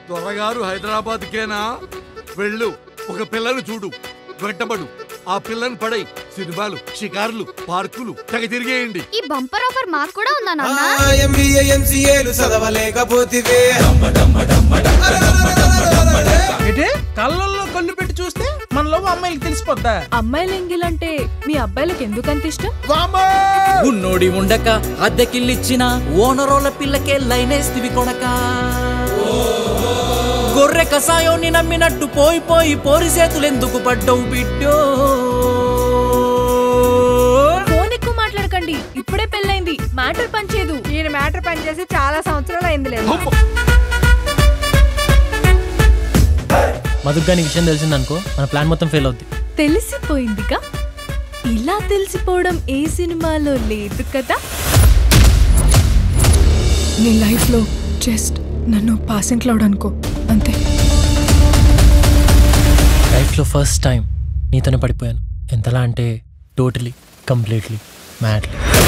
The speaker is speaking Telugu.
దొరగారు హైదరాబాద్ కేనా? వెళ్ళు, ఒక పిల్లను చూడు, వెంటబడు, ఆ పిల్లని పడై సినిమాలు, షికారులు, పార్కులు తెగ తిరిగేయండి. ఈ బంపర్ ఆఫర్ మాకు కూడా ఉందా నాన్న? ఎంబీఏ ఎంసీఏలు చదవలేకపోతివే. కళ్ళల్లో కళ్ళు పెట్టి చూస్తే మనలో అమ్మాయిలకి తెలిసిపోద్దా? అమ్మాయిల ఎంగిలంటే మీ అబ్బాయిలకు ఎందుకంత ఇష్టం? ఉన్నోడి ఉండక అద్దెకిల్లిచ్చిన ఓనరోల పిల్లకే లైనేస్తివి కొడక. గొర్రె కసాయోని నమ్మినట్టు పోయి పోయి పోరి చేతులెందుకు పడ్డవు బిడ్డో? ఫోన్ ఎక్కువ మాట్లాడకండి, ఇప్పుడే పెళ్ళైంది, మ్యాటర్ పనిచేయదు. ఈయన మ్యాటర్ పనిచేసి చాలా సంవత్సరాలు అయింది లేదు. మధుగ్గా నీ విషయం తెలిసిందనుకో, మన ప్లాన్ మొత్తం ఫెయిల్ అవుద్ది. తెలిసిపోయిందిగా. ఇలా తెలిసిపోవడం ఏ సినిమాలో లేదు కదా. నీ లైఫ్లో జస్ట్ నన్ను పాసింగ్ క్లౌడ్ అనుకో, అంతే. లైఫ్లో ఫస్ట్ టైం నీతోనే పడిపోయాను. ఎంతలా అంటే టోటలీ, కంప్లీట్లీ, మ్యాడ్లీ.